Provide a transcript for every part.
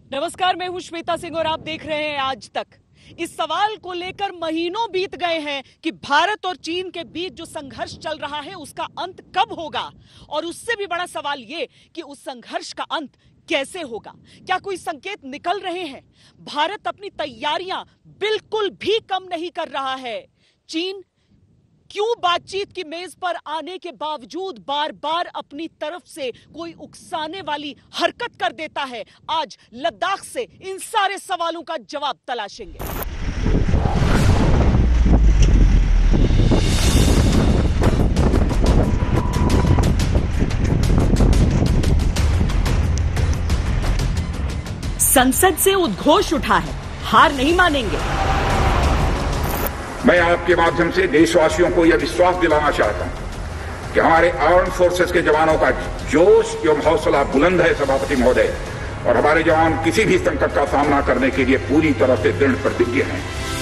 नमस्कार, मैं हूं श्वेता सिंह और आप देख रहे हैं आज तक। इस सवाल को लेकर महीनों बीत गए हैं कि भारत और चीन के बीच जो संघर्ष चल रहा है उसका अंत कब होगा, और उससे भी बड़ा सवाल यह कि उस संघर्ष का अंत कैसे होगा। क्या कोई संकेत निकल रहे हैं? भारत अपनी तैयारियां बिल्कुल भी कम नहीं कर रहा है। चीन क्यों बातचीत की मेज पर आने के बावजूद बार बार अपनी तरफ से कोई उकसाने वाली हरकत कर देता है? आज लद्दाख से इन सारे सवालों का जवाब तलाशेंगे। संसद से उद्घोष उठा है, हार नहीं मानेंगे। मैं आपके माध्यम से देशवासियों को यह विश्वास दिलाना चाहता हूं कि हमारे आर्म्ड फोर्सेस के जवानों का जोश एवं हौसला बुलंद है सभापति महोदय, और हमारे जवान किसी भी संकट का सामना करने के लिए पूरी तरह से दृढ़ प्रतिज्ञ हैं।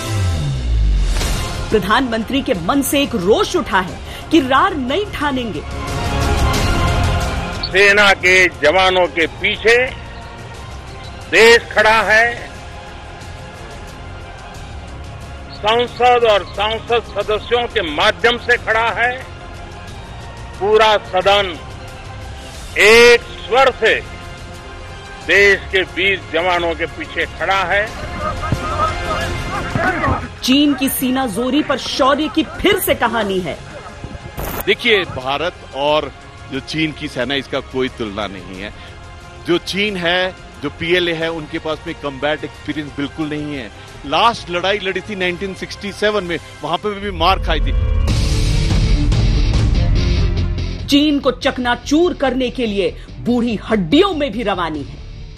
प्रधानमंत्री के मन से एक रोष उठा है कि रार नहीं ठानेंगे। सेना के जवानों के पीछे देश खड़ा है। संसद और सांसद सदस्यों के माध्यम से खड़ा है। पूरा सदन एक स्वर से देश के 20 जवानों के पीछे खड़ा है। चीन की सीना जोरी पर शौर्य की फिर से कहानी है। देखिए, भारत और जो चीन की सेना, इसका कोई तुलना नहीं है। जो चीन है, जो पीएलए है, उनके पास में कम्बैट एक्सपीरियंस बिल्कुल नहीं है। लास्ट लड़ाई लड़ी थी 1967 में, वहां पे भी मार खाई थी। चीन को चकनाचूर करने के लिए बूढ़ी हड्डियों में भी रवानी है।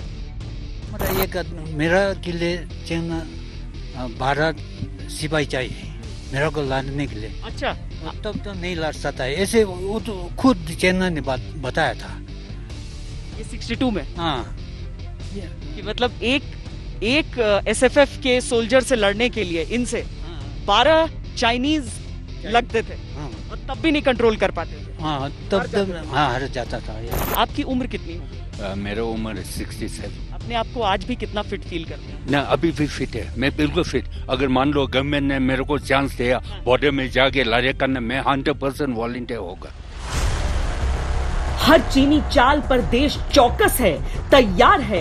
मेरा के लिए चीन भारत सिपाही चाहिए मेरा को लड़ने के लिए। अच्छा, तब तो नहीं लड़ सकता है ऐसे। वो तो खुद चीन ने बताया था ये 62 में। हाँ, कि मतलब एक एसएफएफ के सोल्जर से लड़ने के लिए इनसे 12 चाइनीज लगते थे। हाँ, और तब भी नहीं कंट्रोल कर पाते थे। हाँ, तब हार जाता था। आपकी उम्र कितनी है? मेरा उम्र 67। अपने आप को आज भी कितना फिट फील करते हैं? ना, अभी भी फिट है, मैं बिल्कुल फिट। अगर मान लो गवर्नमेंट ने मेरे को चांस दिया बॉर्डर में जाके लड़ाई करने, मैं 100% वॉलंटियर होगा। हर चीनी चाल पर देश चौकस है, तैयार है।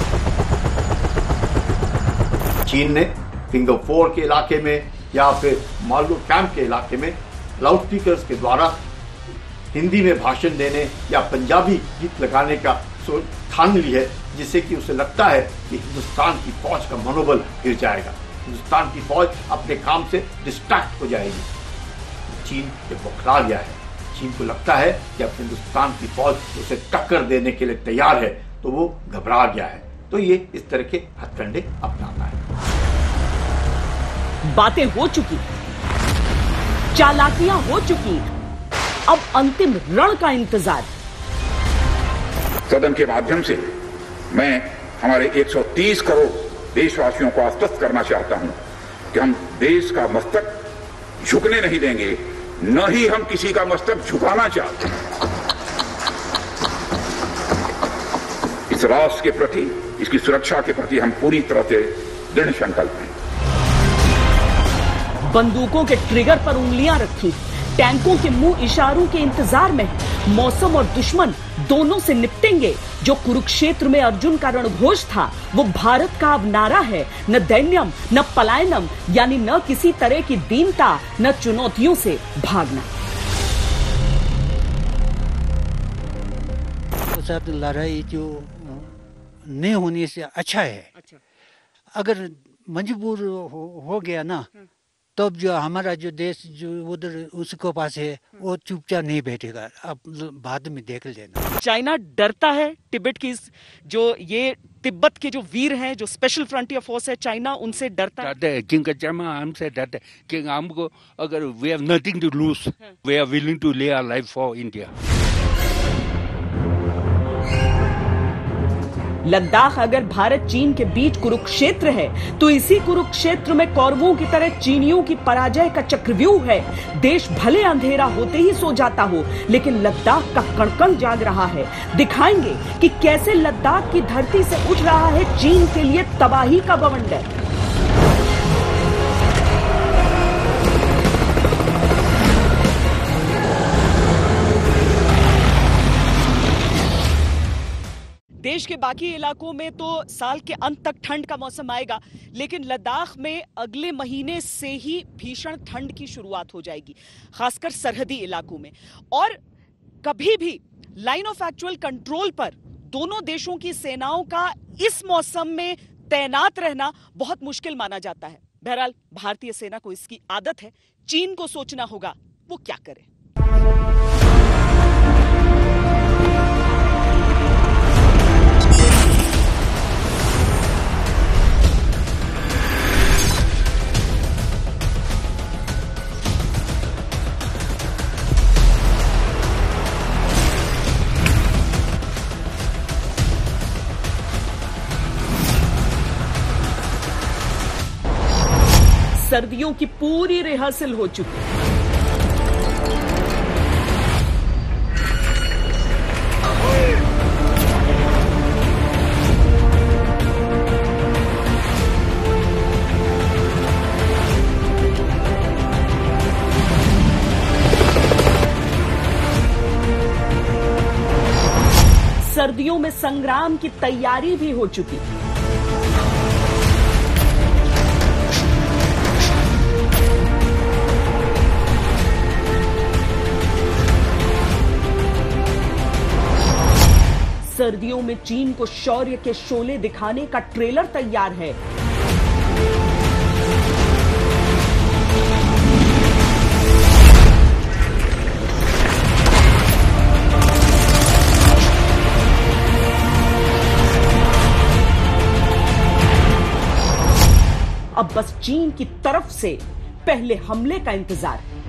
चीन ने फिंगर 4 के इलाके में या फिर मालू कैंप के इलाके में लाउड स्पीकर्स के द्वारा हिंदी में भाषण देने या पंजाबी गीत लगाने का ठान ली है, जिससे कि उसे लगता है कि हिंदुस्तान की फौज का मनोबल गिर जाएगा, हिंदुस्तान की फौज अपने काम से डिस्ट्रैक्ट हो जाएगी। चीन ये बौखला गया है। चीन को लगता है कि अब हिंदुस्तान की फौज उसे टक्कर देने के लिए तैयार है, तो वो घबरा गया है, तो ये इस तरह के हथकंडे अपनाता है। बातें हो चुकी, चालाकियां हो चुकी, अब अंतिम रण का इंतजार। सदन के माध्यम से मैं हमारे 130 करोड़ देशवासियों को आश्वस्त करना चाहता हूं कि हम देश का मस्तक झुकने नहीं देंगे, न ही हम किसी का मस्तक झुकाना चाहते हैं। इस राष्ट्र के प्रति, इसकी सुरक्षा के प्रति हम पूरी तरह से दृढ़ संकल्प हैं। बंदूकों के ट्रिगर पर उंगलियां रखी, टैंकों के मुंह इशारों के इंतजार में। मौसम और दुश्मन दोनों से निपटेंगे। जो कुरुक्षेत्र में अर्जुन का रणघोष था, वो भारत का अब नारा है। न दैन्यम, न पलायनम, यानी न किसी तरह की दीनता, न चुनौतियों से भागना। तो साथ लड़ाई जो नहीं होने से अच्छा है। अगर मजबूर हो गया ना, तब जो हमारा जो देश जो उधर उसको पास है, वो चुपचाप नहीं बैठेगा। अब बाद में देख लेना। चाइना डरता है तिब्बत की, जो ये तिब्बत के जो वीर हैं, जो स्पेशल फ्रंटियर फोर्स है, चाइना उनसे डरता है। क्योंकि चाइना हमसे डरता है कि हमको अगर we have nothing to lose, we are willing to lay our life for India. Ladakh अगर भारत चीन के बीच कुरुक्षेत्र है तो इसी कुरुक्षेत्र में कौरवों की तरह चीनियों की पराजय का चक्रव्यूह है। देश भले अंधेरा होते ही सो जाता हो, लेकिन लद्दाख का कण-कण जाग रहा है। दिखाएंगे कि कैसे लद्दाख की धरती से उठ रहा है चीन के लिए तबाही का बवंडर। देश के बाकी इलाकों में तो साल के अंत तक ठंड का मौसम आएगा, लेकिन लद्दाख में अगले महीने से ही भीषण ठंड की शुरुआत हो जाएगी, खासकर सरहदी इलाकों में। और कभी भी लाइन ऑफ एक्चुअल कंट्रोल पर दोनों देशों की सेनाओं का इस मौसम में तैनात रहना बहुत मुश्किल माना जाता है। बहरहाल भारतीय सेना को इसकी आदत है। चीन को सोचना होगा वो क्या करे। सर्दियों की पूरी रिहर्सल हो चुकी है। सर्दियों में संग्राम की तैयारी भी हो चुकी है। सर्दियों में चीन को शौर्य के शोले दिखाने का ट्रेलर तैयार है। अब बस चीन की तरफ से पहले हमले का इंतजार है।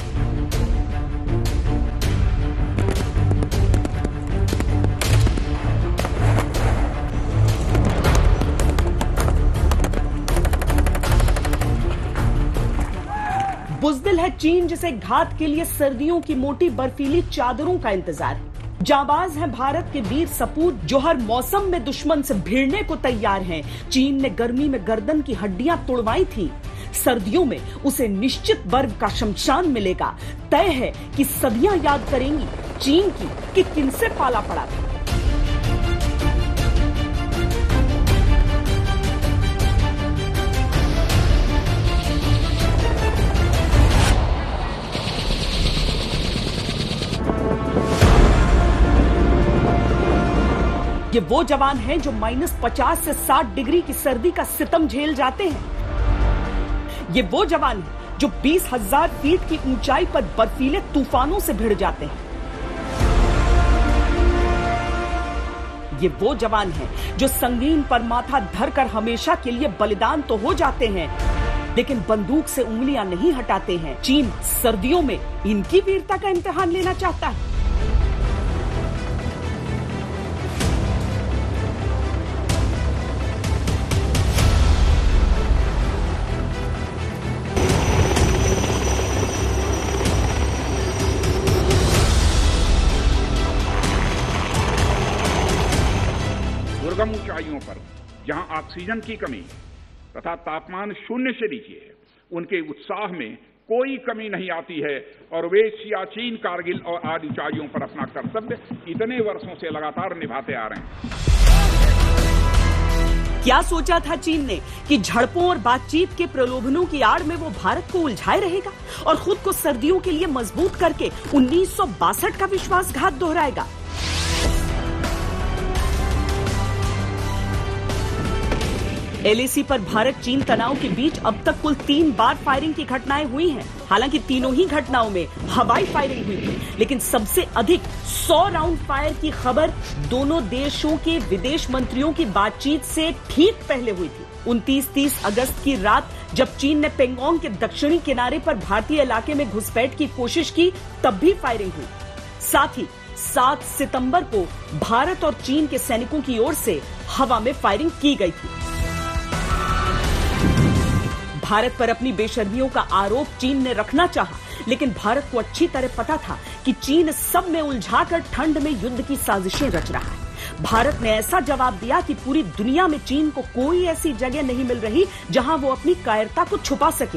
बुज़दिल है चीन, जिसे घात के लिए सर्दियों की मोटी बर्फीली चादरों का इंतजार है। जाबाज है भारत के वीर सपूत, जो हर मौसम में दुश्मन से भिड़ने को तैयार हैं। चीन ने गर्मी में गर्दन की हड्डियां तोड़वाई थी, सर्दियों में उसे निश्चित बर्फ का शमशान मिलेगा। तय है कि सदियां याद करेंगी चीन की कि किनसे पाला पड़ा था। ये वो जवान हैं जो -50 से 60 डिग्री की सर्दी का सितम झेल जाते हैं। ये वो जवान हैं जो 20,000 फीट की ऊंचाई पर बर्फीले तूफानों से भिड़ जाते हैं। ये वो जवान हैं जो संगीन पर माथा धरकर हमेशा के लिए बलिदान तो हो जाते हैं, लेकिन बंदूक से उंगलियां नहीं हटाते हैं। चीन सर्दियों में इनकी वीरता का इम्तिहान लेना चाहता है। दुर्गम ऊंचाइयों पर जहां ऑक्सीजन की कमी तथा तापमान 0 से नीचे है, उनके उत्साह में कोई कमी नहीं आती है और वे सियाचिन, कारगिल और आदि ऊंचाइयों पर अपना कर्तव्य इतने वर्षों से लगातार निभाते आ रहे हैं। क्या सोचा था चीन ने कि झड़पों और बातचीत के प्रलोभनों की आड़ में वो भारत को उलझाए रहेगा और खुद को सर्दियों के लिए मजबूत करके 1962 का विश्वासघात दोहराएगा। LAC पर भारत चीन तनाव के बीच अब तक कुल 3 बार फायरिंग की घटनाएं हुई हैं। हालांकि तीनों ही घटनाओं में हवाई फायरिंग हुई थी, लेकिन सबसे अधिक 100 राउंड फायर की खबर दोनों देशों के विदेश मंत्रियों की बातचीत से ठीक पहले हुई थी। 29-30 अगस्त की रात जब चीन ने पेंगोंग के दक्षिणी किनारे पर भारतीय इलाके में घुसपैठ की कोशिश की, तब भी फायरिंग हुई। साथ ही 7 सितंबर को भारत और चीन के सैनिकों की ओर से हवा में फायरिंग की गई थी। भारत पर अपनी बेशर्मियों का आरोप चीन ने रखना चाहा, लेकिन भारत को अच्छी तरह पता था कि चीन सब में उलझाकर ठंड में युद्ध की साजिशें रच रहा है। भारत ने ऐसा जवाब दिया कि पूरी दुनिया में चीन को कोई ऐसी जगह नहीं मिल रही जहां वो अपनी कायरता को छुपा सके।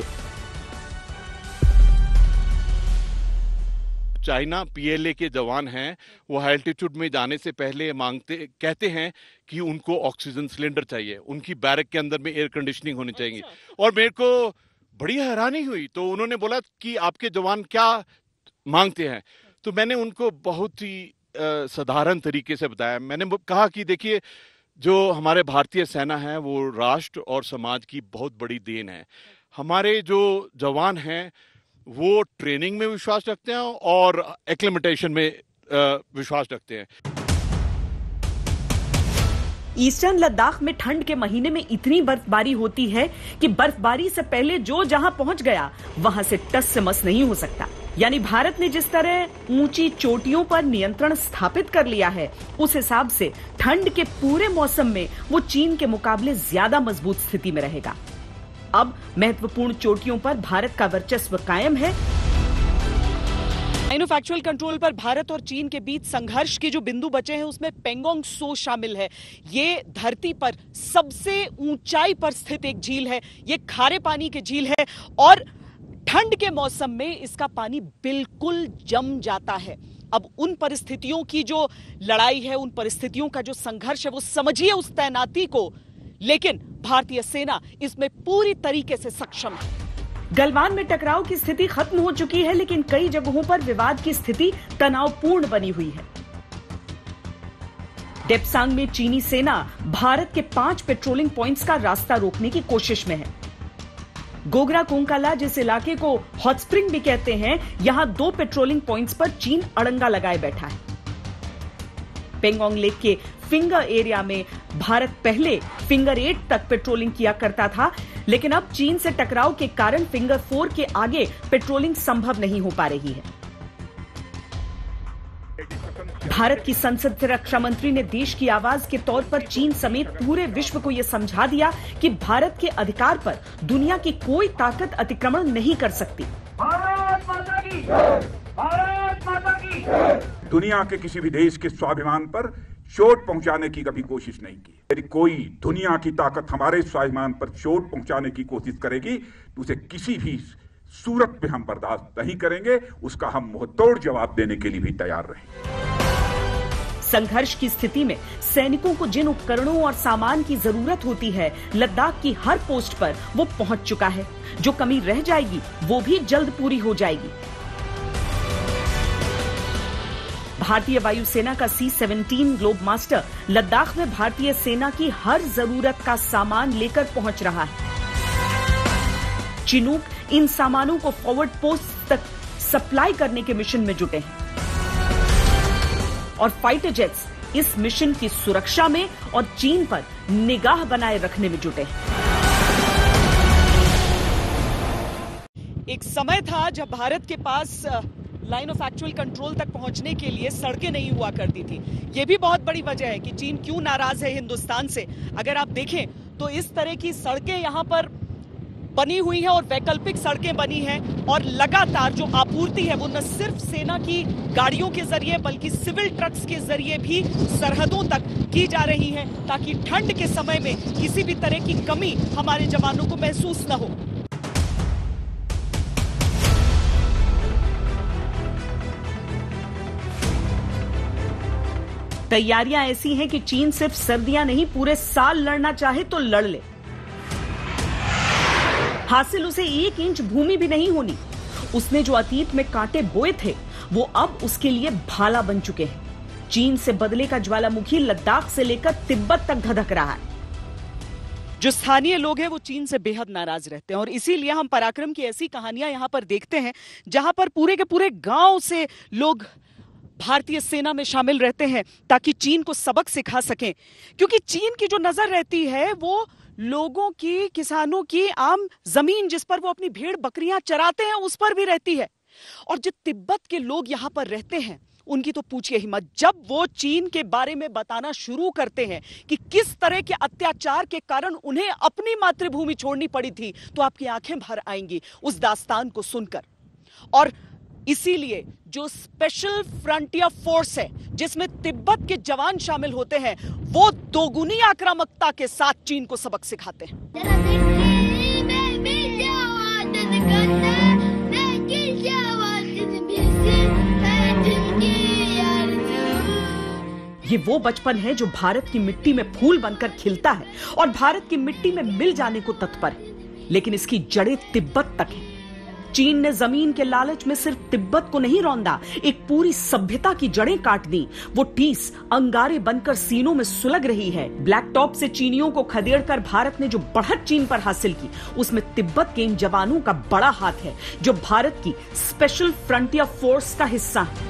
चाइना पीएलए के जवान हैं, वो हाई एल्टीट्यूड में जाने से पहले कहते हैं कि उनको ऑक्सीजन सिलेंडर चाहिए, उनकी बैरक के अंदर में एयर कंडीशनिंग होनी चाहिए। और मेरे को बड़ी हैरानी हुई, तो उन्होंने बोला कि आपके जवान क्या मांगते हैं। तो मैंने उनको बहुत ही साधारण तरीके से बताया। मैंने कहा कि देखिए, जो हमारे भारतीय सेना है वो राष्ट्र और समाज की बहुत बड़ी देन है। हमारे जो जवान हैं वो ट्रेनिंग में विश्वास रखते हैं और एक्लिमेटेशन में विश्वास रखते हैं। ईस्टर्न लद्दाख में ठंड के महीने में इतनी बर्फबारी होती है कि बर्फबारी से पहले जो जहां पहुंच गया वहां से टस से मस नहीं हो सकता। यानी भारत ने जिस तरह ऊंची चोटियों पर नियंत्रण स्थापित कर लिया है, उस हिसाब से ठंड के पूरे मौसम में वो चीन के मुकाबले ज्यादा मजबूत स्थिति में रहेगा। अब महत्वपूर्ण चोटियों पर भारत का वर्चस्व कायम है। लाइन ऑफ एक्चुअल कंट्रोल पर भारत और चीन के बीच संघर्ष के जो बिंदु बचे हैं उसमें पेंगोंग त्सो शामिल है। ये धरती पर सबसे ऊंचाई पर स्थित एक झील है। ये खारे पानी की झील है और ठंड के मौसम में इसका पानी बिल्कुल जम जाता है। अब उन परिस्थितियों की जो लड़ाई है, उन परिस्थितियों का जो संघर्ष है, वो समझिए उस तैनाती को, लेकिन भारतीय सेना इसमें पूरी तरीके से सक्षम है। गलवान में टकराव की स्थिति खत्म हो चुकी है, लेकिन कई जगहों पर विवाद की स्थिति तनावपूर्ण बनी हुई है। डेप्सांग में चीनी सेना भारत के 5 पेट्रोलिंग पॉइंट्स का रास्ता रोकने की कोशिश में है। गोगरा कोंकाला, जिस इलाके को हॉट स्प्रिंग भी कहते हैं, यहां 2 पेट्रोलिंग पॉइंट्स पर चीन अड़ंगा लगाए बैठा है। पेंगोंग लेक के फिंगर एरिया में भारत पहले फिंगर 8 तक पेट्रोलिंग किया करता था, लेकिन अब चीन से टकराव के कारण फिंगर 4 के आगे पेट्रोलिंग संभव नहीं हो पा रही है। भारत की संसद से रक्षा मंत्री ने देश की आवाज के तौर पर चीन समेत पूरे विश्व को यह समझा दिया कि भारत के अधिकार पर दुनिया की कोई ताकत अतिक्रमण नहीं कर सकती। भारत माता की जय! भारत माता की जय! दुनिया के किसी भी देश के स्वाभिमान पर चोट पहुंचाने की कभी कोशिश नहीं की। यदि कोई दुनिया की ताकत हमारे स्वाभिमान पर चोट पहुंचाने की कोशिश करेगी तो उसे किसी भी सूरत में हम बर्दाश्त नहीं करेंगे। उसका हम मुंहतोड़ जवाब देने के लिए भी तैयार रहेंगे। संघर्ष की स्थिति में सैनिकों को जिन उपकरणों और सामान की जरूरत होती है, लद्दाख की हर पोस्ट पर वो पहुंच चुका है। जो कमी रह जाएगी वो भी जल्द पूरी हो जाएगी। भारतीय वायुसेना का C-17 ग्लोब मास्टर लद्दाख में भारतीय सेना की हर जरूरत का सामान लेकर पहुंच रहा है। चिनूक इन सामानों को फॉरवर्ड पोस्ट तक सप्लाई करने के मिशन में जुटे हैं और फाइटर जेट्स इस मिशन की सुरक्षा में और चीन पर निगाह बनाए रखने में जुटे हैं। एक समय था जब भारत के पास लाइन ऑफ एक्चुअल कंट्रोल तक पहुंचने के लिए सड़कें नहीं हुआ करती थी। यह भी बहुत बड़ी वजह है कि चीन क्यों नाराज है हिंदुस्तान से। अगर आप देखें तो इस तरह की सड़कें यहां पर बनी हुई हैं और वैकल्पिक सड़कें बनी हैं और लगातार जो आपूर्ति है वो न सिर्फ सेना की गाड़ियों के जरिए बल्कि सिविल ट्रक्स के जरिए भी सरहदों तक की जा रही है, ताकि ठंड के समय में किसी भी तरह की कमी हमारे जवानों को महसूस न हो। तैयारियां ऐसी हैं कि चीन सिर्फ सर्दियां नहीं पूरे साल लड़ना चाहे तो लड़ ले। हासिल उसे 1 इंच भूमि भी नहीं होनी। उसने जो अतीत में कांटे बोए थे वो अब उसके लिए भाला बन चुके हैं। चीन से बदले का ज्वालामुखी लद्दाख से लेकर तिब्बत तक धधक रहा है। जो स्थानीय लोग हैं वो चीन से बेहद नाराज रहते हैं और इसीलिए हम पराक्रम की ऐसी कहानियां यहां पर देखते हैं जहां पर पूरे के पूरे गांव से लोग भारतीय सेना में शामिल रहते हैं ताकि चीन को सबक सिखा सकें। क्योंकि चीन की जो नजर रहती है वो लोगों की, किसानों की आम जमीन जिस पर वो अपनी भेड़ बकरियां चराते हैं उस पर भी रहती है। और जो तिब्बत के लोग यहां पर रहते हैं उनकी तो पूछिए ही मत। जब वो चीन के बारे में बताना शुरू करते हैं कि किस तरह के अत्याचार के कारण उन्हें अपनी मातृभूमि छोड़नी पड़ी थी, तो आपकी आंखें भर आएंगी उस दास्तान को सुनकर। और इसीलिए जो स्पेशल फ्रंटियर फोर्स है, जिसमें तिब्बत के जवान शामिल होते हैं, वो दोगुनी आक्रामकता के साथ चीन को सबक सिखाते हैं। ये वो बचपन है जो भारत की मिट्टी में फूल बनकर खिलता है और भारत की मिट्टी में मिल जाने को तत्पर है, लेकिन इसकी जड़ें तिब्बत तक हैं। चीन ने जमीन के लालच में सिर्फ तिब्बत को नहीं रौंदा, एक पूरी सभ्यता की जड़ें काट दी। वो टीस अंगारे बनकर सीनों में सुलग रही है। ब्लैक टॉप से चीनियों को खदेड़कर भारत ने जो बढ़त चीन पर हासिल की, उसमें तिब्बत के इन जवानों का बड़ा हाथ है, जो भारत की स्पेशल फ्रंटियर फोर्स का हिस्सा है।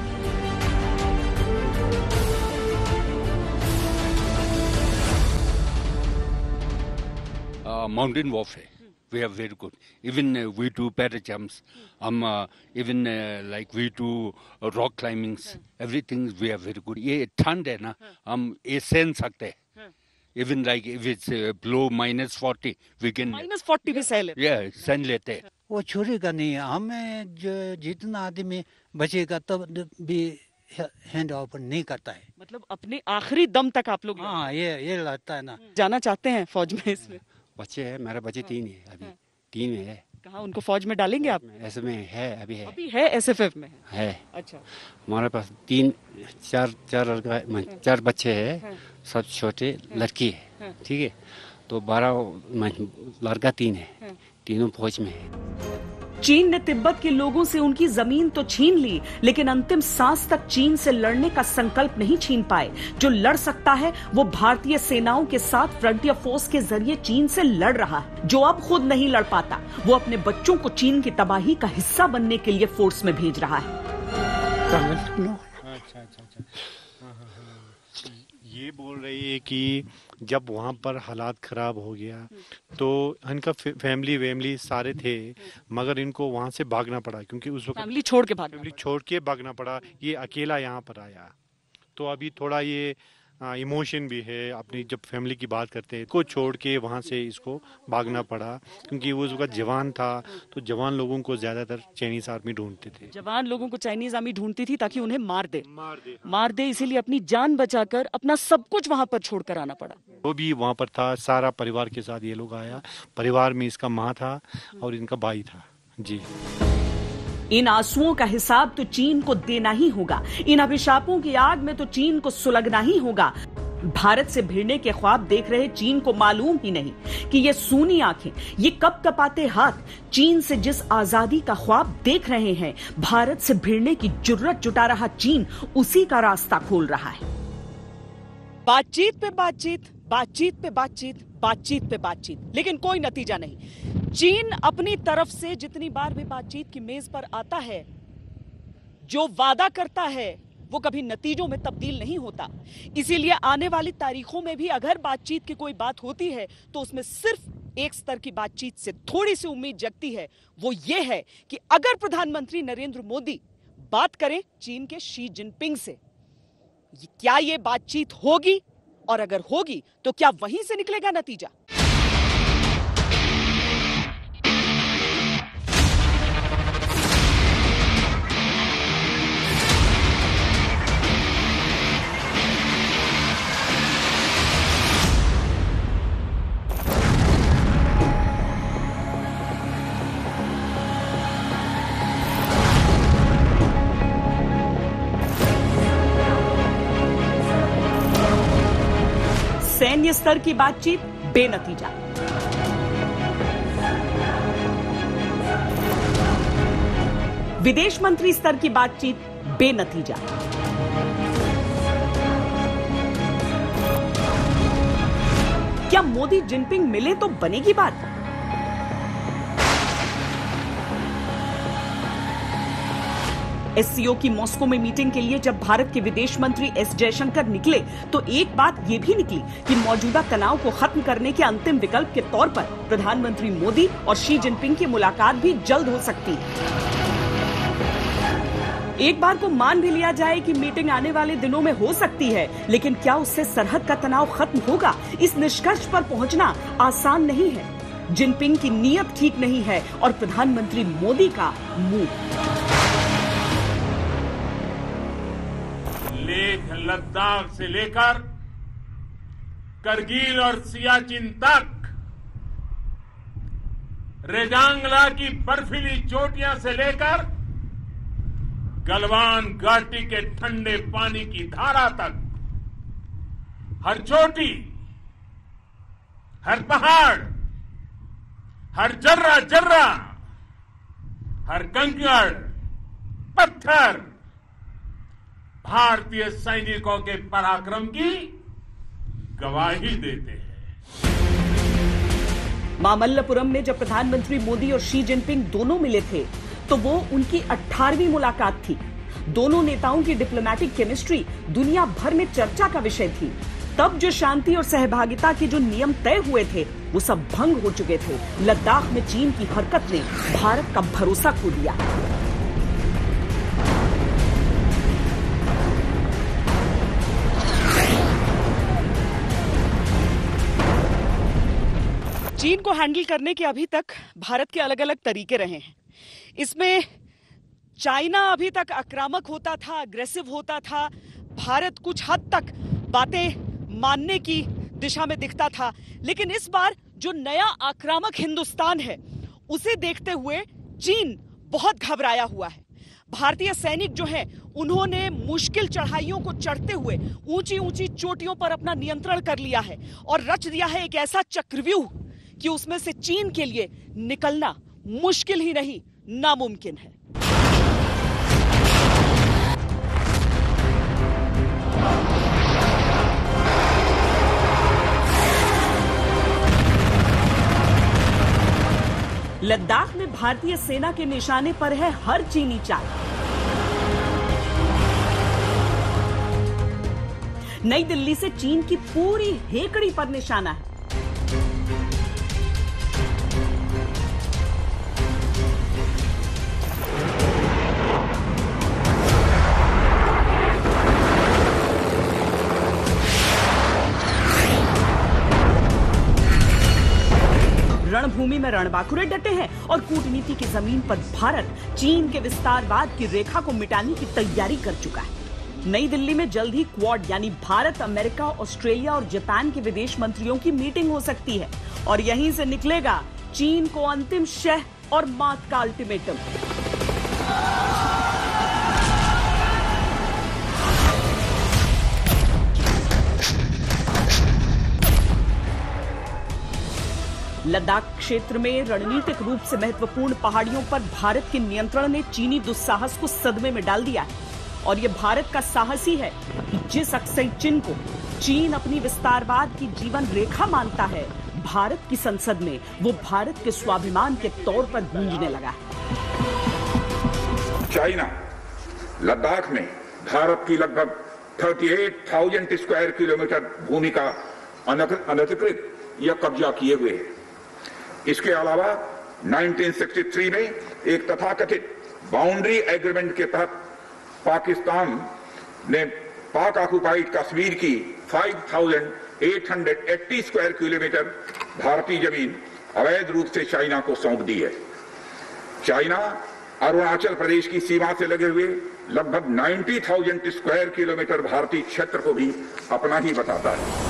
Mountain warfare, we are very good. Even we do para jumps. Even like we do rock climbings. Everything we are very good. ये ठंड है ना, हम ये सहन सकते हैं. Even like if it's below -40, we can. -40 भी सह लेते. Yeah, सहन लेते हैं. वो छुड़ेगा नहीं, हमें जो जितना आदमी बचेगा तब भी हैंड ऑफ नहीं करता है। मतलब अपने आखिरी दम तक आप लोग? हाँ, ये लगता है ना। जाना चाहते हैं फौज में? इसमें बच्चे हैं, मेरा बच्चे 3 है, अभी 3 में है। कहाँ उनको फौज में डालेंगे आप? ऐसे में है, अभी है एसएफएफ में है। अच्छा, हमारे पास 4 बच्चे हैं, सब छोटे लड़की है, ठीक है। तो 12 लड़का 3 है, तीनों फौज में है। चीन ने तिब्बत के लोगों से उनकी जमीन तो छीन ली, लेकिन अंतिम सांस तक चीन से लड़ने का संकल्प नहीं छीन पाए। जो लड़ सकता है वो भारतीय सेनाओं के साथ फ्रंटियर फोर्स के जरिए चीन से लड़ रहा है। जो अब खुद नहीं लड़ पाता, वो अपने बच्चों को चीन की तबाही का हिस्सा बनने के लिए फोर्स में भेज रहा है। ये बोल रही है कि जब वहाँ पर हालात खराब हो गया तो इनका फैमिली सारे थे, मगर इनको वहाँ से भागना पड़ा, क्योंकि उस वक्त फैमिली छोड़ के भागना पड़ा। ये अकेला यहाँ पर आया, तो अभी थोड़ा ये इमोशन भी है। अपनी जब फैमिली की बात करते हैं, को छोड़ के वहाँ से इसको भागना पड़ा, क्योंकि वो उसका जवान था, तो जवान लोगों को ज्यादातर चाइनीज आर्मी ढूंढते थे। जवान लोगों को चाइनीज आर्मी ढूंढती थी ताकि उन्हें मार दे, इसीलिए अपनी जान बचाकर अपना सब कुछ वहाँ पर छोड़कर आना पड़ा। वो भी वहाँ पर था, सारा परिवार के साथ ये लोग आया। परिवार में इसका माँ था और इनका भाई था जी। इन आंसुओं का हिसाब तो चीन को देना ही होगा। इन अभिशापों की आग में तो चीन को सुलगना ही होगा। भारत से भिड़ने के ख्वाब देख रहे चीन को मालूम ही नहीं कि ये सूनी आंखें, ये कपकपाते हाथ चीन से जिस आजादी का ख्वाब देख रहे हैं, भारत से भिड़ने की जुर्रत जुटा रहा चीन उसी का रास्ता खोल रहा है। बातचीत पे बातचीत, बातचीत पे बातचीत, बातचीत पे बातचीत, लेकिन कोई नतीजा नहीं। चीन अपनी तरफ से जितनी बार भी बातचीत की मेज पर आता है, जो वादा करता है वो कभी नतीजों में तब्दील नहीं होता। इसीलिए आने वाली तारीखों में भी अगर बातचीत की कोई बात होती है तो उसमें सिर्फ एक स्तर की बातचीत से थोड़ी सी उम्मीद जगती है। वो ये है कि अगर प्रधानमंत्री नरेंद्र मोदी बात करें चीन के शी जिनपिंग से, क्या ये बातचीत होगी, और अगर होगी तो क्या वहीं से निकलेगा नतीजा? सैन्य स्तर की बातचीत बेनतीजा, विदेश मंत्री स्तर की बातचीत बेनतीजा, क्या मोदी जिनपिंग मिले तो बनेगी बात? एससीओ की मॉस्को में मीटिंग के लिए जब भारत के विदेश मंत्री एस जयशंकर निकले तो एक बात यह भी निकली कि मौजूदा तनाव को खत्म करने के अंतिम विकल्प के तौर पर प्रधानमंत्री मोदी और शी जिनपिंग की मुलाकात भी जल्द हो सकती है। एक बार को मान भी लिया जाए कि मीटिंग आने वाले दिनों में हो सकती है, लेकिन क्या उससे सरहद का तनाव खत्म होगा? इस निष्कर्ष पर पहुंचना आसान नहीं है। जिनपिंग की नीयत ठीक नहीं है और प्रधानमंत्री मोदी का मुंह। लेह लद्दाख से लेकर करगिल और सियाचिन तक, रेजांगला की बर्फीली चोटियां से लेकर गलवान घाटी के ठंडे पानी की धारा तक, हर चोटी, हर पहाड़, हर जर्रा जर्रा, हर कंकड़, पत्थर भारतीय सैनिकों के पराक्रम की गवाही देते हैं। मामल्लपुरम में जब प्रधानमंत्री मोदी और शी जिनपिंग दोनों मिले थे तो वो उनकी 18वीं मुलाकात थी। दोनों नेताओं की डिप्लोमैटिक केमिस्ट्री दुनिया भर में चर्चा का विषय थी। तब जो शांति और सहभागिता के जो नियम तय हुए थे वो सब भंग हो चुके थे। लद्दाख में चीन की हरकत ने भारत का भरोसा खो दिया। चीन को हैंडल करने के अभी तक भारत के अलग अलग तरीके रहे हैं। इसमें चाइना अभी तक आक्रामक होता था, अग्रेसिव होता था। भारत कुछ हद तक बातें मानने की दिशा में दिखता था, लेकिन इस बार जो नया आक्रामक हिंदुस्तान है उसे देखते हुए चीन बहुत घबराया हुआ है। भारतीय सैनिक जो हैं उन्होंने मुश्किल चढ़ाइयों को चढ़ते हुए ऊंची ऊंची चोटियों पर अपना नियंत्रण कर लिया है और रच दिया है एक ऐसा चक्रव्यूह कि उसमें से चीन के लिए निकलना मुश्किल ही नहीं, नामुमकिन है। लद्दाख में भारतीय सेना के निशाने पर है हर चीनी चाल। नई दिल्ली से चीन की पूरी हेकड़ी पर निशाना है। रणभूमि में रणबांकुरे डटे हैं और कूटनीति की जमीन पर भारत चीन के विस्तारवाद की रेखा को मिटाने की तैयारी कर चुका है। नई दिल्ली में जल्द ही क्वाड यानी भारत, अमेरिका, ऑस्ट्रेलिया और जापान के विदेश मंत्रियों की मीटिंग हो सकती है और यहीं से निकलेगा चीन को अंतिम शह और मात का अल्टीमेटम। लद्दाख क्षेत्र में रणनीतिक रूप से महत्वपूर्ण पहाड़ियों पर भारत के नियंत्रण ने चीनी दुस्साहस को सदमे में डाल दिया है और यह भारत का साहस ही है कि जिस अक्सई चिन्ह को चीन अपनी विस्तारवाद की जीवन रेखा मानता है, भारत की संसद में वो भारत के स्वाभिमान के तौर पर गूंजने लगा है। चाइना लद्दाख में भारत की लगभग 38,000 स्क्वायर किलोमीटर भूमि का अनधिकृत या कब्जा किए हुए है। इसके अलावा 1963 में एक तथाकथित बाउंड्री एग्रीमेंट के तहत पाकिस्तान ने पाक ऑक्युपाइड कश्मीर की 5,880 स्क्वायर किलोमीटर भारतीय जमीन अवैध रूप से चाइना को सौंप दी है। चाइना अरुणाचल प्रदेश की सीमा से लगे हुए लगभग 90,000 स्क्वायर किलोमीटर भारतीय क्षेत्र को भी अपना ही बताता है।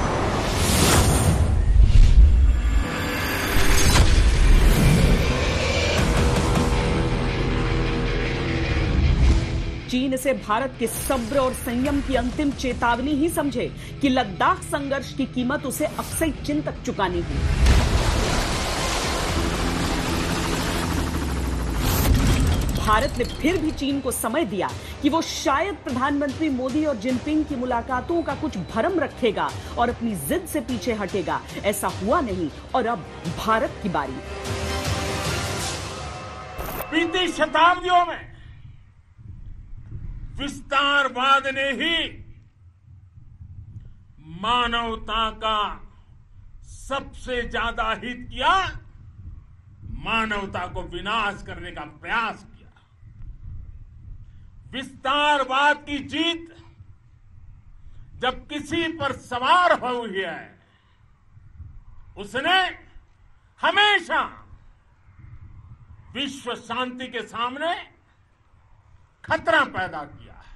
चीन इसे भारत के सब्र और संयम की अंतिम चेतावनी ही समझे कि लद्दाख संघर्ष की कीमत उसे अक्सई चिन्ह तक चुकानी हुई। भारत ने फिर भी चीन को समय दिया कि वो शायद प्रधानमंत्री मोदी और जिनपिंग की मुलाकातों का कुछ भरम रखेगा और अपनी जिद से पीछे हटेगा। ऐसा हुआ नहीं और अब भारत की बारी। बीती शताब्दियों में विस्तारवाद ने ही मानवता का सबसे ज्यादा हित किया, मानवता को विनाश करने का प्रयास किया। विस्तारवाद की जीत जब किसी पर सवार हुई है, उसने हमेशा विश्व शांति के सामने खतरा पैदा किया है।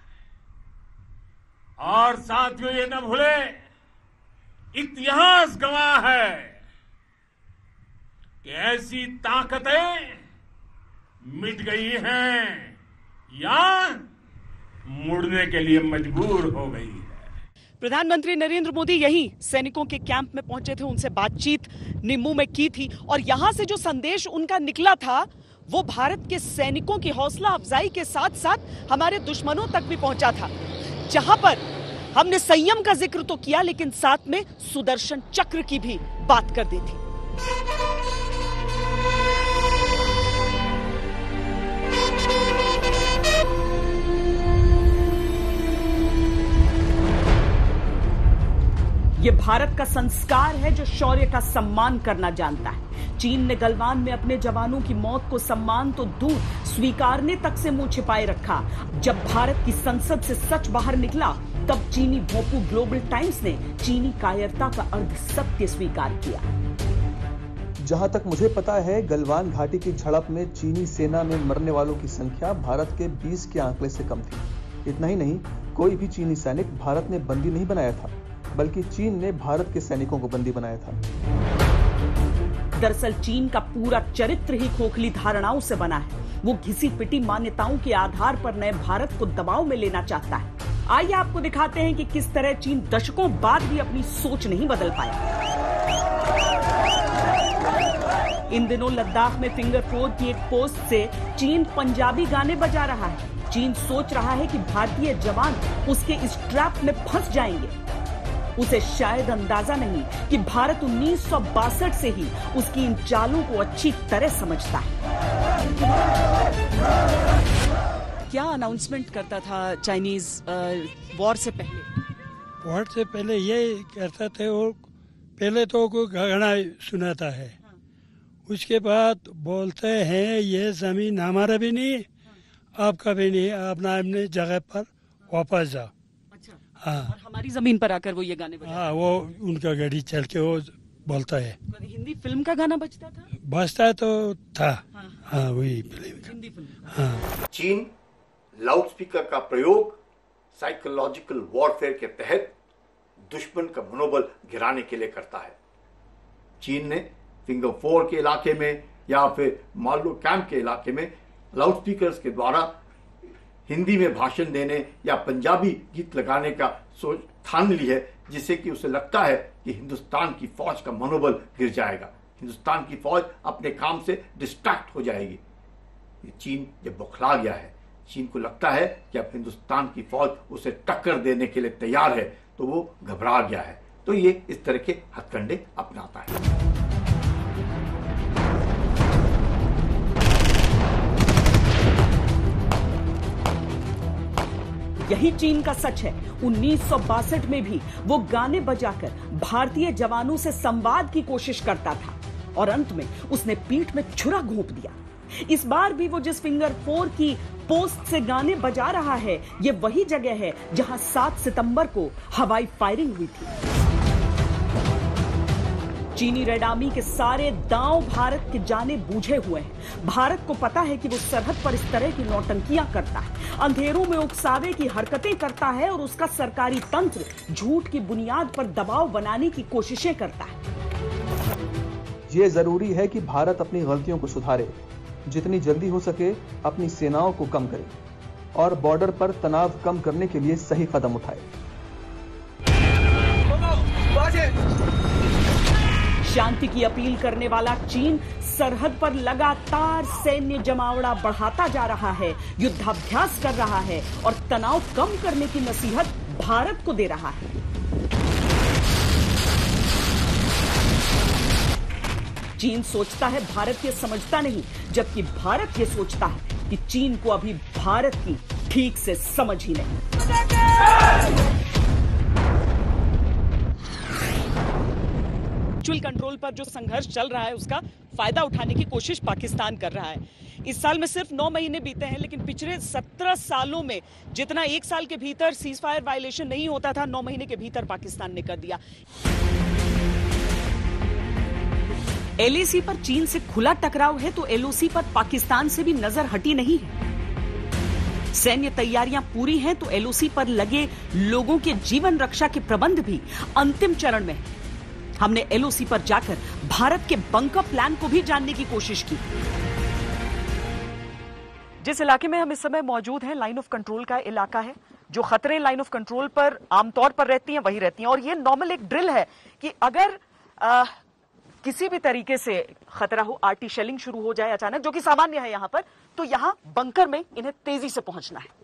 और साथियों, ये न भूले, इतिहास गवाह है कि ऐसी ताकतें मिट गई हैं या मुड़ने के लिए मजबूर हो गई है। प्रधानमंत्री नरेंद्र मोदी यही सैनिकों के कैंप में पहुंचे थे, उनसे बातचीत निम्मू में की थी और यहां से जो संदेश उनका निकला था वो भारत के सैनिकों की हौसला अफजाई के साथ साथ हमारे दुश्मनों तक भी पहुंचा था, जहां पर हमने संयम का जिक्र तो किया लेकिन साथ में सुदर्शन चक्र की भी बात कर दी थी। ये भारत का संस्कार है जो शौर्य का सम्मान करना जानता है। चीन ने गलवान में अपने जवानों की मौत को सम्मान तो दूर स्वीकारने तक से मुंह छिपाए रखा। जब भारत की संसद से सच बाहर निकला तब चीनी भोंपू ग्लोबल टाइम्स ने चीनी कायरता का अर्ध सत्य स्वीकार किया। जहां तक मुझे पता है, गलवान घाटी की झड़प में चीनी सेना में मरने वालों की संख्या भारत के 20 के आंकड़े से कम थी। इतना ही नहीं, कोई भी चीनी सैनिक भारत ने बंदी नहीं बनाया था, बल्कि चीन ने भारत के सैनिकों को बंदी बनाया था। दरअसल चीन का पूरा चरित्र ही खोखली धारणाओं से बना है। वो घिसी पिटी मान्यताओं के आधार पर नए भारत को दबाव में लेना चाहता है। आइए आपको दिखाते हैं कि किस तरह चीन दशकों बाद भी अपनी सोच नहीं बदल पाया। इन दिनों लद्दाख में फिंगर 4 की एक पोस्ट से चीन पंजाबी गाने बजा रहा है। चीन सोच रहा है कि भारतीय जवान उसके इस ट्रैप में फंस जाएंगे। उसे शायद अंदाजा नहीं कि भारत 1962 से ही उसकी इन चालों को अच्छी तरह समझता है। क्या अनाउंसमेंट करता था चाइनीज वॉर से पहले? वॉर से पहले ये करता थे, वो पहले तो कोई गाना सुनाता है, उसके बाद बोलते हैं ये जमीन हमारा भी नहीं, आपका भी नहीं, अपना अपने जगह पर वापस जाओ। हाँ, और हमारी जमीन पर आकर वो ये गाने बजाते। हाँ, वो उनका गाड़ी चल के वो बोलता है। हिंदी फिल्म का गाना बजता था? बजता तो था। हाँ, वही फिल्म का। हिंदी फिल्म। हाँ। चीन लाउडस्पीकर का प्रयोग साइकोलॉजिकल वॉरफेयर के तहत दुश्मन का मनोबल गिराने के लिए करता है। चीन ने फिंगर 4 के इलाके में या फिर मालू कैंप के इलाके में लाउडस्पीकर्स के द्वारा हिंदी में भाषण देने या पंजाबी गीत लगाने का सोच ठान ली है, जिससे कि उसे लगता है कि हिंदुस्तान की फौज का मनोबल गिर जाएगा, हिंदुस्तान की फौज अपने काम से डिस्ट्रैक्ट हो जाएगी। ये चीन जब बौखला गया है, चीन को लगता है कि अब हिंदुस्तान की फौज उसे टक्कर देने के लिए तैयार है, तो वो घबरा गया है, तो ये इस तरह के हथकंडे अपनाता है। यही चीन का सच है। 1962 में भी वो गाने बजाकर भारतीय जवानों से संवाद की कोशिश करता था और अंत में उसने पीठ में छुरा घोंप दिया। इस बार भी वो जिस फिंगर 4 की पोस्ट से गाने बजा रहा है, ये वही जगह है जहां 7 सितंबर को हवाई फायरिंग हुई थी। चीनी रेड आर्मी के सारे दांव भारत के जाने बूझे हुए हैं। भारत को पता है कि वो सरहद पर इस तरह की नौटंकियां करता है, अंधेरों में उकसावे की हरकतें करता है और उसका सरकारी तंत्र झूठ की बुनियाद पर दबाव बनाने की कोशिशें करता है। ये जरूरी है कि भारत अपनी गलतियों को सुधारे, जितनी जल्दी हो सके अपनी सेनाओं को कम करे और बॉर्डर पर तनाव कम करने के लिए सही कदम उठाए। शांति की अपील करने वाला चीन सरहद पर लगातार सैन्य जमावड़ा बढ़ाता जा रहा है, युद्धाभ्यास कर रहा है और तनाव कम करने की नसीहत भारत को दे रहा है। चीन सोचता है भारत ये समझता नहीं, जबकि भारत ये सोचता है कि चीन को अभी भारत की ठीक से समझ ही नहीं। म्यूचुअल कंट्रोल पर जो संघर्ष चल रहा है उसका फायदा उठाने की कोशिश पाकिस्तान कर रहा है। इस साल में सिर्फ 9 महीने बीते हैं, लेकिन पिछले 17 सालों में जितना एक साल के भीतर सीज फायर वायलेशन नहीं होता था, 9 महीने के भीतर पाकिस्तान ने कर दिया। LAC पर चीन से खुला टकराव है तो LOC पर पाकिस्तान से भी नजर हटी नहीं है। सैन्य तैयारियां पूरी हैं तो LOC पर लगे लोगों के जीवन रक्षा के प्रबंध भी अंतिम चरण में है। हमने LOC पर जाकर भारत के बंकर प्लान को भी जानने की कोशिश की। जिस इलाके में हम इस समय मौजूद हैं, लाइन ऑफ कंट्रोल का इलाका है। जो खतरे लाइन ऑफ कंट्रोल पर आमतौर पर रहती हैं वही रहती हैं, और ये नॉर्मल एक ड्रिल है कि अगर किसी भी तरीके से खतरा हो, आर्टी शेलिंग शुरू हो जाए अचानक, जो कि सामान्य है यहां पर, तो यहां बंकर में इन्हें तेजी से पहुंचना है।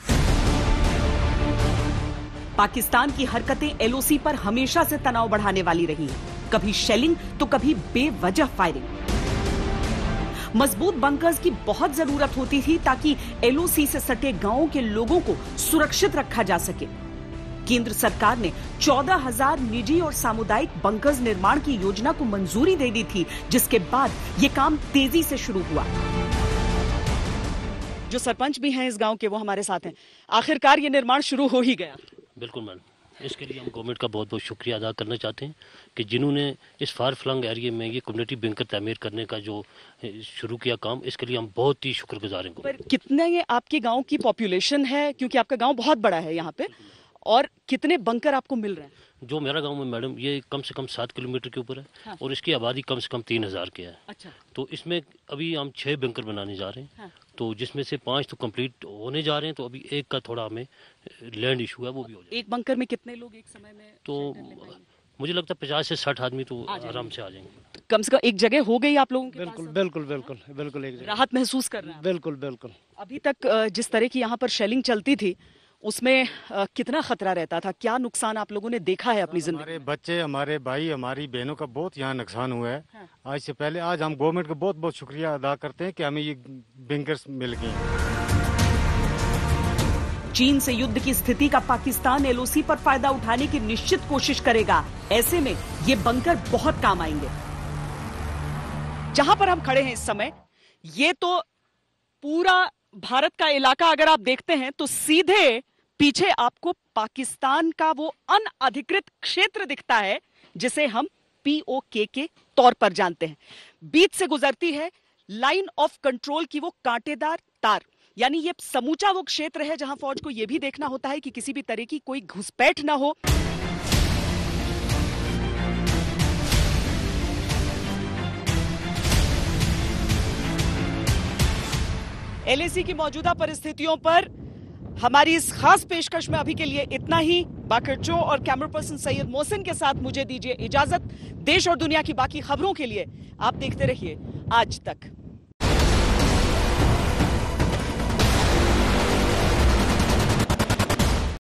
पाकिस्तान की हरकतें LOC पर हमेशा से तनाव बढ़ाने वाली रही हैं। कभी शेलिंग तो कभी बेवजह फायरिंग। मजबूत बंकर्स की बहुत जरूरत होती थी ताकि LOC से सटे गांवों के लोगों को सुरक्षित रखा जा सके। केंद्र सरकार ने 14,000 निजी और सामुदायिक बंकर्स निर्माण की योजना को मंजूरी दे दी थी, जिसके बाद यह काम तेजी से शुरू हुआ। जो सरपंच भी हैं इस गांव के, वो हमारे साथ हैं। आखिरकार ये निर्माण शुरू हो ही गया। बिल्कुल मैडम, इसके लिए हम गवर्नमेंट का बहुत बहुत शुक्रिया अदा करना चाहते हैं कि जिन्होंने इस फार फ्लंग एरिया में ये कम्युनिटी बंकर तामीर करने का जो शुरू किया काम, इसके लिए हम बहुत ही शुक्रगुजार हैं। पर कितने आपके गांव की पॉपुलेशन है, क्योंकि आपका गांव बहुत बड़ा है यहाँ पे, और कितने बंकर आपको मिल रहे हैं? जो मेरा गांव में मैडम, ये कम से कम 7 किलोमीटर के ऊपर है। हाँ। और इसकी आबादी कम से कम 3,000 की है। अच्छा। तो इसमें अभी हम 6 बंकर बनाने जा रहे हैं। हाँ। तो जिसमें से 5 तो कंप्लीट होने जा रहे हैं, तो अभी एक का थोड़ा हमें लैंड इशू है, वो भी हो जाएगा। एक बंकर में कितने लोग एक समय में? तो मुझे लगता है 50 से 60 आदमी तो आराम से आ जाएंगे। कम से कम एक जगह हो गई आप लोगों के? बिल्कुल बिल्कुल बिल्कुल बिल्कुल एक जगह। राहत महसूस कर रहे हैं? बिल्कुल बिल्कुल। अभी तक जिस तरह की यहाँ पर शेलिंग चलती थी, उसमें कितना खतरा रहता था? क्या नुकसान आप लोगों ने देखा है अपनी जिंदगी? हमारे बच्चे, हमारे भाई, हमारी बहनों का बहुत यहाँ नुकसान हुआ है। हाँ। आज से पहले आज हम गवर्नमेंट का बहुत बहुत शुक्रिया अदा करते हैं कि हमें ये बंकर्स मिल गए। चीन से युद्ध की स्थिति का पाकिस्तान LOC पर फायदा उठाने की निश्चित कोशिश करेगा। ऐसे में ये बंकर बहुत काम आएंगे। जहां पर हम खड़े हैं इस समय, ये तो पूरा भारत का इलाका अगर आप देखते हैं तो सीधे पीछे आपको पाकिस्तान का वो अनअधिकृत क्षेत्र दिखता है जिसे हम POK के तौर पर जानते हैं। बीच से गुजरती है लाइन ऑफ कंट्रोल की वो कांटेदार तार, यानी ये समूचा वो क्षेत्र है जहां फौज को यह भी देखना होता है कि किसी भी तरह की कोई घुसपैठ ना हो। LAC की मौजूदा परिस्थितियों पर हमारी इस खास पेशकश में अभी के लिए इतना ही। बाकर चो और कैमरा पर्सन सैयद मोहसिन के साथ मुझे दीजिए इजाजत। देश और दुनिया की बाकी खबरों के लिए आप देखते रहिए आज तक।